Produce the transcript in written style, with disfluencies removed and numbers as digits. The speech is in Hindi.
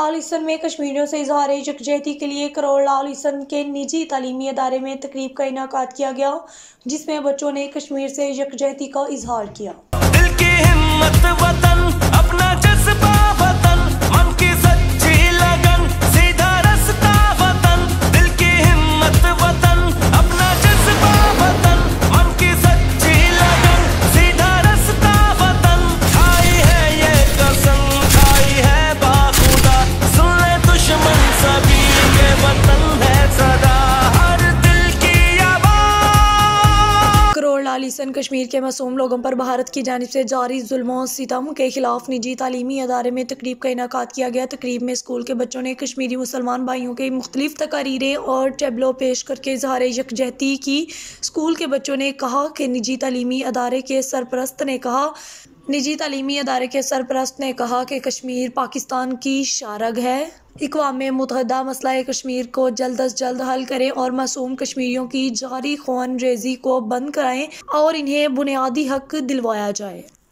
लाल हसन में कश्मीरियों से इजहार यकजहती के लिए करोड़ लाल हसन के निजी तालीमी अदारे में तकरीब का इनेकाद किया गया, जिसमें बच्चों ने कश्मीर से यकजहती का इजहार किया। दिल की हिम्मत वतन, अपना जज्बा वतन, मन की सच्ची लगन, सीधा रास्ता वतन। दिल की हिम्मत वतन, अपना जज्बा वतन, मन की सच्ची लगन, सीधा रास्ता वतन। खाई है ये कसम, खाई है बाखुदा, सुन ले दुश्मन सभी के वतन है सदा हर दिल की आवाज़। करोड़ लाल हसन कश्मीर के मासूम लोगों पर भारत की जानिब से जारी जुल्म सितम के खिलाफ निजी तालीमी अदारे में तकरीब का इनेकाद किया गया। तकरीब में स्कूल के बच्चों ने कश्मीरी मुसलमान भाइयों के मुख्तलिफ तकारीरें और टैबलो पेश करके इजहार यकजहती की। स्कूल के बच्चों ने कहा कि निजी तालीमी अदारे के सरपरस्त ने कहा कि कश्मीर पाकिस्तान की शारग है। इक़वाम मुत्तहिदा मसला कश्मीर को जल्द अज जल्द हल करें और मासूम कश्मीरियों की जारी ख़ून रेज़ी को बंद कराएं और इन्हें बुनियादी हक दिलवाया जाए।